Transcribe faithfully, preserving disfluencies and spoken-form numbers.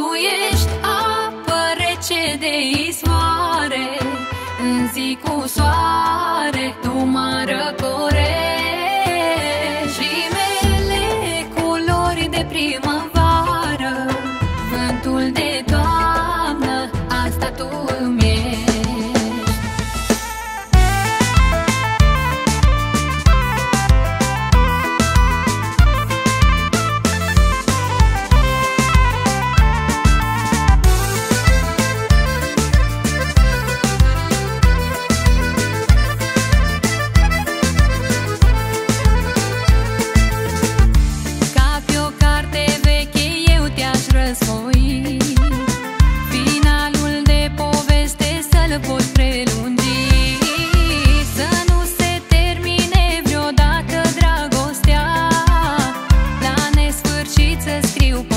ești apă rece de izvoare, în zi cu soare tu mă răcorești. Rimele culori de primăvară, vântul de toamnă, asta tu îmi ești. Finalul de poveste să-l pot prelungi, să nu se termine vreodată dragostea, la nesfârșit să scriu